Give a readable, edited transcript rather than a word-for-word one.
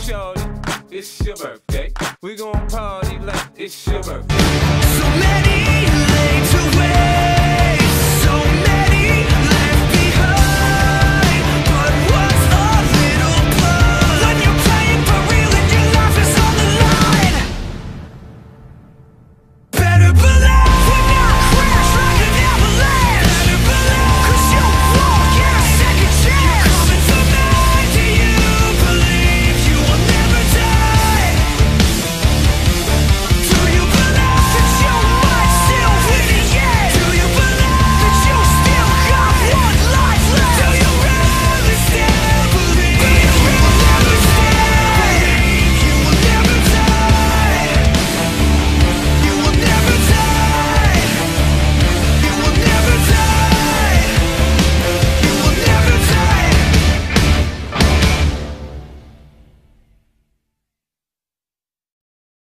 shorty, it's your birthday. We gon' party like it's your birthday. So many lanes away.